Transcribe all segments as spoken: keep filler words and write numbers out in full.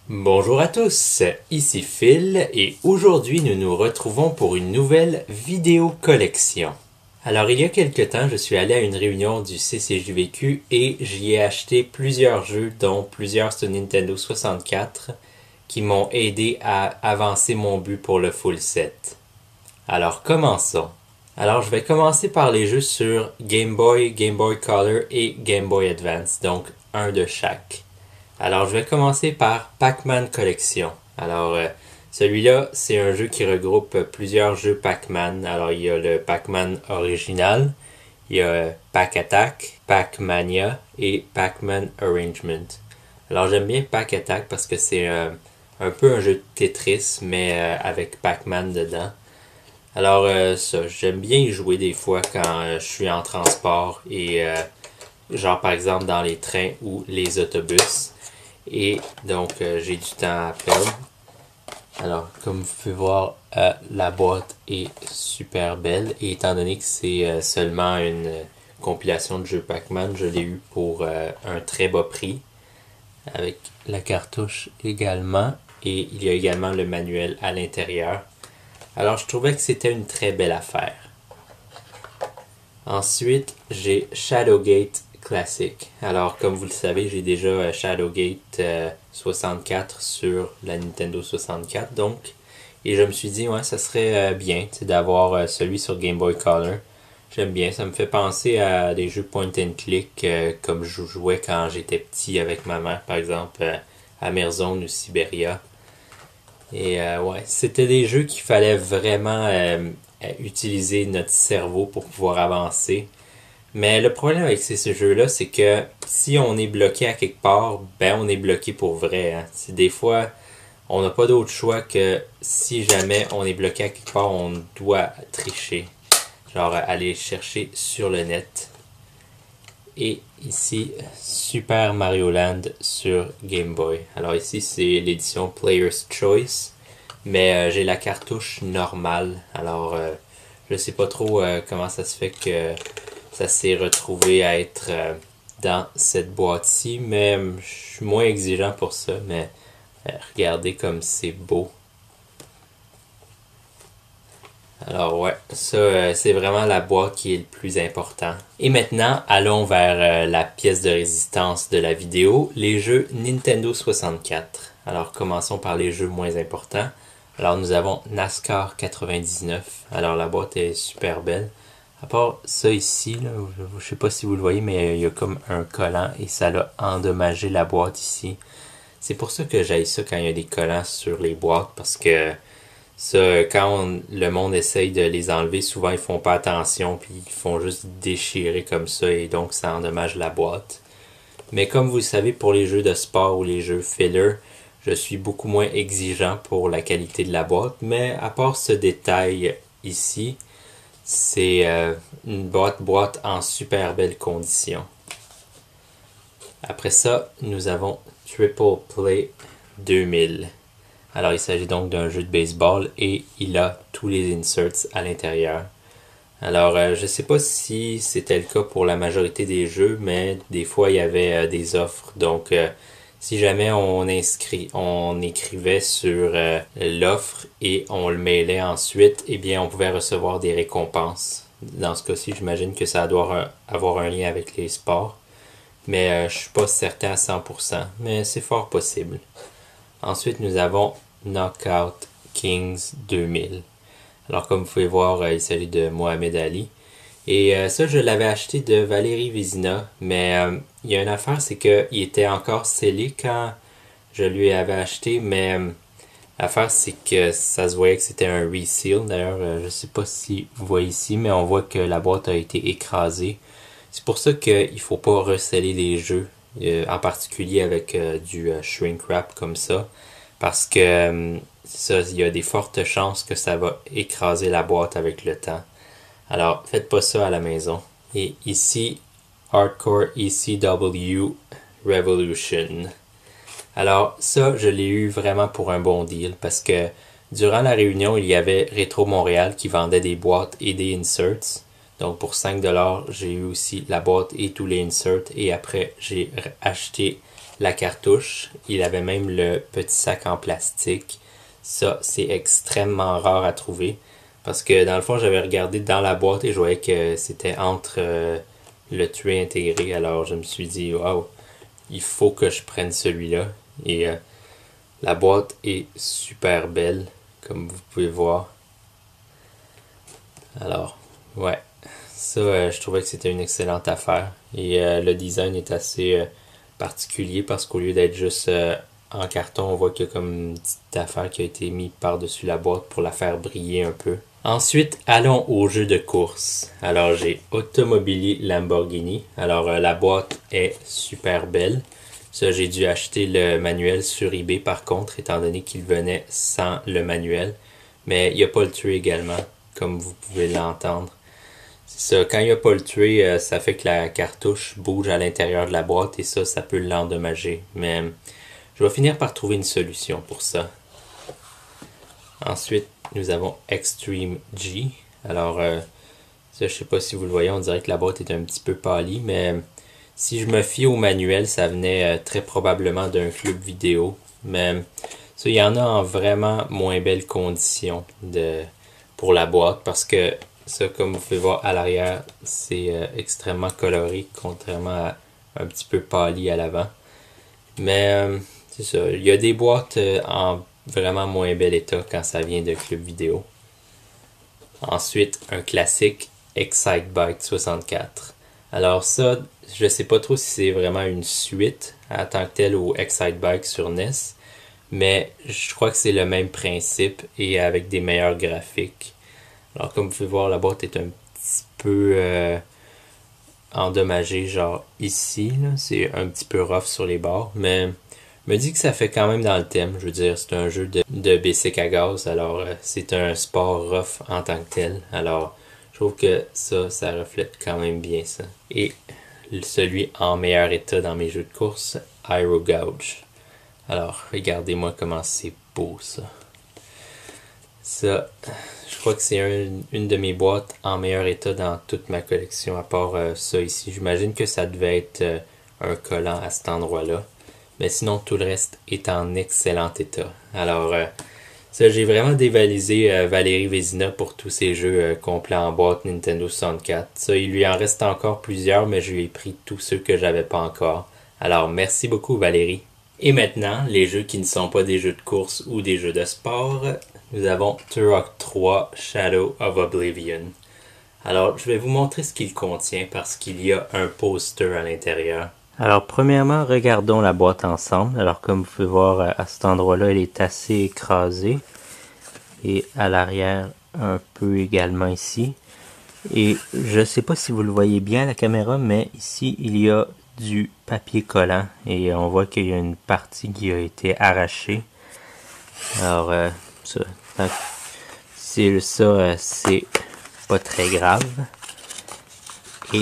Bonjour à tous, ici Phil et aujourd'hui nous nous retrouvons pour une nouvelle vidéo collection. Alors il y a quelque temps je suis allé à une réunion du C C J V Q et j'y ai acheté plusieurs jeux dont plusieurs sur Nintendo soixante-quatre qui m'ont aidé à avancer mon but pour le full set. Alors commençons. Alors je vais commencer par les jeux sur Game Boy, Game Boy Color et Game Boy Advance, donc un de chaque. Alors, je vais commencer par Pac-Man Collection. Alors, euh, celui-là, c'est un jeu qui regroupe plusieurs jeux Pac-Man. Alors, il y a le Pac-Man original, il y a Pac-Attack, Pac-Mania et Pac-Man Arrangement. Alors, j'aime bien Pac-Attack parce que c'est euh, un peu un jeu de Tetris, mais euh, avec Pac-Man dedans. Alors, euh, ça, j'aime bien y jouer des fois quand euh, je suis en transport et euh, genre par exemple dans les trains ou les autobus. Et donc, euh, j'ai du temps à perdre. Alors, comme vous pouvez voir, euh, la boîte est super belle. Et étant donné que c'est euh, seulement une euh, compilation de jeux Pac-Man, je l'ai eu pour euh, un très bas prix. Avec la cartouche également. Et il y a également le manuel à l'intérieur. Alors, je trouvais que c'était une très belle affaire. Ensuite, j'ai Shadowgate Classic. Alors, comme vous le savez, j'ai déjà Shadowgate euh, soixante-quatre sur la Nintendo soixante-quatre, donc. Et je me suis dit, ouais, ça serait euh, bien d'avoir euh, celui sur Game Boy Color. J'aime bien, ça me fait penser à des jeux point and click euh, comme je jouais quand j'étais petit avec ma mère, par exemple, euh, Amerzone ou Siberia. Et euh, ouais, c'était des jeux qu'il fallait vraiment euh, utiliser notre cerveau pour pouvoir avancer. Mais le problème avec ces, ces jeux-là, c'est que si on est bloqué à quelque part, ben on est bloqué pour vrai. Hein. C'est des fois, on n'a pas d'autre choix que si jamais on est bloqué à quelque part, on doit tricher. Genre aller chercher sur le net. Et ici, Super Mario Land sur Game Boy. Alors ici, c'est l'édition Player's Choice. Mais euh, j'ai la cartouche normale. Alors, euh, je sais pas trop euh, comment ça se fait que ça s'est retrouvé à être euh, dans cette boîte-ci, mais euh, je suis moins exigeant pour ça, mais euh, regardez comme c'est beau. Alors ouais, ça euh, c'est vraiment la boîte qui est le plus important. Et maintenant, allons vers euh, la pièce de résistance de la vidéo, les jeux Nintendo soixante-quatre. Alors commençons par les jeux moins importants. Alors nous avons NASCAR quatre-vingt-dix-neuf. Alors la boîte est super belle. À part ça ici, là, je ne sais pas si vous le voyez, mais il y a comme un collant et ça a endommagé la boîte ici. C'est pour ça que j'aille ça quand il y a des collants sur les boîtes, parce que ça, quand on, le monde essaye de les enlever, souvent ils font pas attention, puis ils font juste déchirer comme ça, et donc ça endommage la boîte. Mais comme vous le savez, pour les jeux de sport ou les jeux filler, je suis beaucoup moins exigeant pour la qualité de la boîte, mais à part ce détail ici, c'est euh, une boîte boîte en super belle condition. Après ça, nous avons Triple Play deux mille. Alors il s'agit donc d'un jeu de baseball et il a tous les inserts à l'intérieur. Alors euh, je sais pas si c'était le cas pour la majorité des jeux, mais des fois il y avait euh, des offres. Donc euh, si jamais on inscrit, on écrivait sur euh, l'offre et on le mailait ensuite, eh bien on pouvait recevoir des récompenses. Dans ce cas-ci, j'imagine que ça doit avoir un lien avec les sports. Mais euh, je suis pas certain à cent pour cent, mais c'est fort possible. Ensuite, nous avons Knockout Kings deux mille. Alors comme vous pouvez voir, euh, il s'agit de Mohamed Ali. Et euh, ça, je l'avais acheté de Valérie Vézina, mais euh, il y a une affaire, c'est qu'il était encore scellé quand je lui avais acheté, mais euh, l'affaire, c'est que ça se voyait que c'était un reseal. D'ailleurs, euh, je sais pas si vous voyez ici, mais on voit que la boîte a été écrasée. C'est pour ça qu'il ne faut pas receller les jeux, euh, en particulier avec euh, du euh, shrink wrap comme ça, parce que euh, ça, il y a des fortes chances que ça va écraser la boîte avec le temps. Alors, faites pas ça à la maison. Et ici, Hardcore E C W Revolution. Alors, ça, je l'ai eu vraiment pour un bon deal parce que durant la réunion, il y avait Retro Montréal qui vendait des boîtes et des inserts. Donc, pour cinq dollars, j'ai eu aussi la boîte et tous les inserts. Et après, j'ai acheté la cartouche. Il avait même le petit sac en plastique. Ça, c'est extrêmement rare à trouver. Parce que dans le fond, j'avais regardé dans la boîte et je voyais que c'était entre euh, le tray intégré. Alors je me suis dit, waouh, il faut que je prenne celui-là. Et euh, la boîte est super belle, comme vous pouvez voir. Alors, ouais, ça, euh, je trouvais que c'était une excellente affaire. Et euh, le design est assez euh, particulier parce qu'au lieu d'être juste euh, en carton, on voit qu'il y a comme une petite affaire qui a été mise par-dessus la boîte pour la faire briller un peu. Ensuite, allons au jeu de course. Alors, j'ai Automobili Lamborghini. Alors, euh, la boîte est super belle. Ça, j'ai dû acheter le manuel sur eBay par contre, étant donné qu'il venait sans le manuel. Mais il n'y a pas le tray également, comme vous pouvez l'entendre. C'est ça, quand il n'y a pas le tray, euh, ça fait que la cartouche bouge à l'intérieur de la boîte et ça, ça peut l'endommager. Mais je vais finir par trouver une solution pour ça. Ensuite, nous avons Extreme G. Alors, euh, ça, je sais pas si vous le voyez, on dirait que la boîte est un petit peu pâlie, mais si je me fie au manuel, ça venait euh, très probablement d'un club vidéo. Mais ça, il y en a en vraiment moins belles conditions de, pour la boîte, parce que ça, comme vous pouvez voir à l'arrière, c'est euh, extrêmement coloré, contrairement à un petit peu pâli à l'avant. Mais euh, c'est ça, il y a des boîtes euh, en vraiment moins bel état quand ça vient de club vidéo. Ensuite, un classique Excitebike soixante-quatre. Alors ça, je sais pas trop si c'est vraiment une suite en tant que telle au Excitebike sur N E S, mais je crois que c'est le même principe et avec des meilleurs graphiques. Alors comme vous pouvez voir, la boîte est un petit peu euh, endommagée, genre ici, là, c'est un petit peu rough sur les bords, mais me dit que ça fait quand même dans le thème. Je veux dire, c'est un jeu de, de bicycle à gaz, alors euh, c'est un sport rough en tant que tel. Alors, je trouve que ça, ça reflète quand même bien ça. Et celui en meilleur état dans mes jeux de course, Aero Gouge. Alors, regardez-moi comment c'est beau ça. Ça, je crois que c'est un, une de mes boîtes en meilleur état dans toute ma collection, à part euh, ça ici. J'imagine que ça devait être euh, un collant à cet endroit-là. Mais sinon, tout le reste est en excellent état. Alors, euh, ça, j'ai vraiment dévalisé euh, Valérie Vézina pour tous ces jeux euh, complets en boîte Nintendo soixante-quatre. Ça, il lui en reste encore plusieurs, mais je lui ai pris tous ceux que j'avais pas encore. Alors, merci beaucoup Valérie. Et maintenant, les jeux qui ne sont pas des jeux de course ou des jeux de sport, nous avons Turok trois Shadow of Oblivion. Alors, je vais vous montrer ce qu'il contient parce qu'il y a un poster à l'intérieur. Alors, premièrement, regardons la boîte ensemble. Alors, comme vous pouvez voir, à cet endroit-là, elle est assez écrasée. Et à l'arrière, un peu également ici. Et je ne sais pas si vous le voyez bien à la caméra, mais ici, il y a du papier collant. Et on voit qu'il y a une partie qui a été arrachée. Alors, euh, ça, c'est ça, euh, c'est pas très grave. Et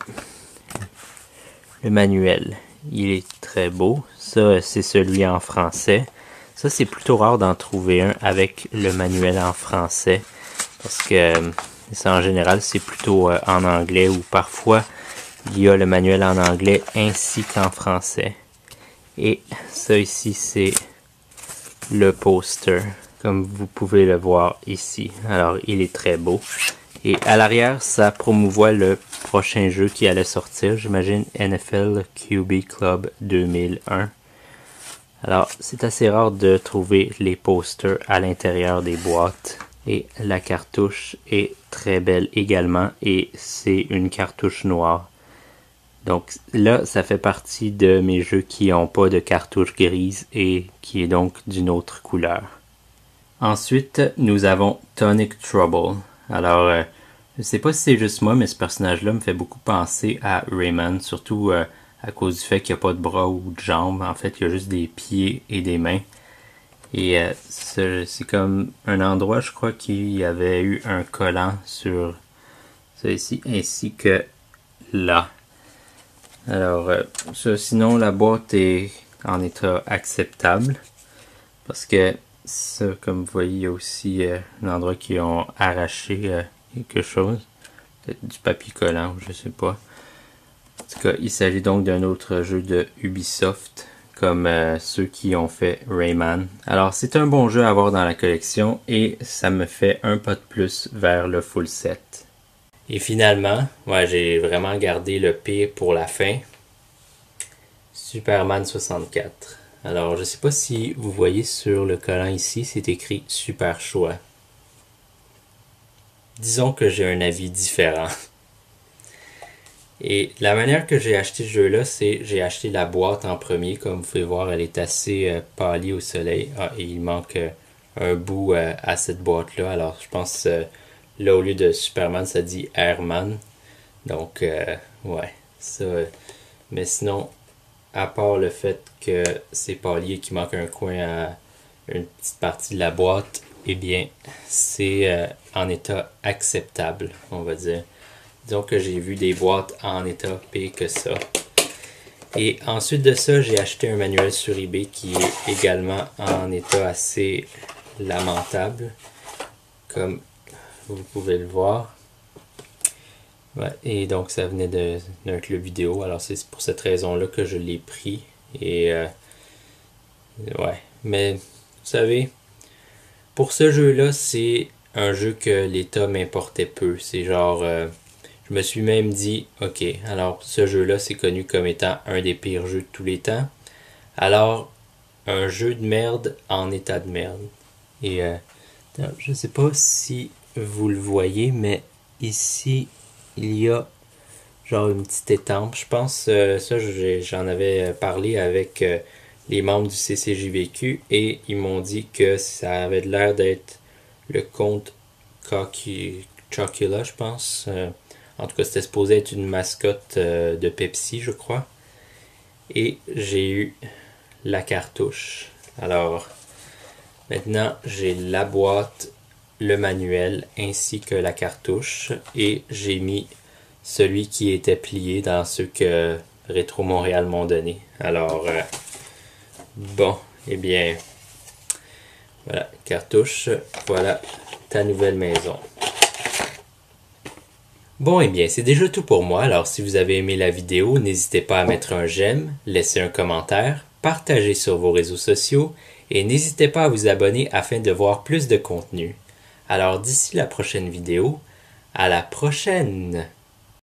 le manuel, il est très beau. Ça, c'est celui en français. Ça, c'est plutôt rare d'en trouver un avec le manuel en français. Parce que ça, en général, c'est plutôt euh, en anglais ou parfois, il y a le manuel en anglais ainsi qu'en français. Et ça ici, c'est le poster, comme vous pouvez le voir ici. Alors, il est très beau. Et à l'arrière, ça promouvoit le prochain jeu qui allait sortir, j'imagine N F L Q B Club deux mille un. Alors, c'est assez rare de trouver les posters à l'intérieur des boîtes. Et la cartouche est très belle également, et c'est une cartouche noire. Donc là, ça fait partie de mes jeux qui n'ont pas de cartouche grise et qui est donc d'une autre couleur. Ensuite, nous avons Tonic Trouble. Alors, euh, je sais pas si c'est juste moi, mais ce personnage-là me fait beaucoup penser à Rayman, surtout euh, à cause du fait qu'il n'y a pas de bras ou de jambes. En fait, il y a juste des pieds et des mains. Et euh, c'est comme un endroit, je crois qu'il y avait eu un collant sur ça ici, ainsi que là. Alors, euh, ça, sinon, la boîte est en état acceptable, parce que ça, comme vous voyez, il y a aussi euh, un endroit qui ont arraché euh, quelque chose, peut-être du papier collant, je sais pas. En tout cas, il s'agit donc d'un autre jeu de Ubisoft comme euh, ceux qui ont fait Rayman. Alors c'est un bon jeu à avoir dans la collection et ça me fait un pas de plus vers le full set. Et finalement, ouais, j'ai vraiment gardé le pire pour la fin. Superman soixante-quatre. Alors je sais pas si vous voyez sur le collant ici, c'est écrit Super Choix. Disons que j'ai un avis différent. Et la manière que j'ai acheté ce jeu-là, c'est j'ai acheté la boîte en premier. Comme vous pouvez voir, elle est assez euh, pâlie au soleil. Ah, et il manque euh, un bout euh, à cette boîte-là. Alors, je pense euh, là, au lieu de Superman, ça dit Airman. Donc, euh, ouais, ça. Euh, mais sinon, à part le fait que c'est pâli et qu'il manque un coin à une petite partie de la boîte, eh bien, c'est euh, en état acceptable, on va dire. Disons que j'ai vu des boîtes en état pire que ça. Et ensuite de ça, j'ai acheté un manuel sur eBay qui est également en état assez lamentable, comme vous pouvez le voir. Ouais, et donc ça venait d'un club vidéo, alors c'est pour cette raison-là que je l'ai pris. Et euh, ouais, mais vous savez, pour ce jeu-là, c'est un jeu que l'état m'importait peu. C'est genre... Euh, Je me suis même dit, ok, alors ce jeu-là, c'est connu comme étant un des pires jeux de tous les temps. Alors, un jeu de merde en état de merde. Et euh, je sais pas si vous le voyez, mais ici, il y a genre une petite étampe. Je pense, euh, ça, j'en avais parlé avec euh, les membres du C C J V Q et ils m'ont dit que ça avait l'air d'être le comte Chocula, je pense. Euh, En tout cas, c'était supposé être une mascotte euh, de Pepsi, je crois. Et j'ai eu la cartouche. Alors, maintenant, j'ai la boîte, le manuel, ainsi que la cartouche. Et j'ai mis celui qui était plié dans ceux que Rétro Montréal m'ont donné. Alors, euh, bon, eh bien, voilà, cartouche, voilà ta nouvelle maison. Bon, eh bien, c'est déjà tout pour moi. Alors, si vous avez aimé la vidéo, n'hésitez pas à mettre un j'aime, laisser un commentaire, partager sur vos réseaux sociaux et n'hésitez pas à vous abonner afin de voir plus de contenu. Alors, d'ici la prochaine vidéo, à la prochaine!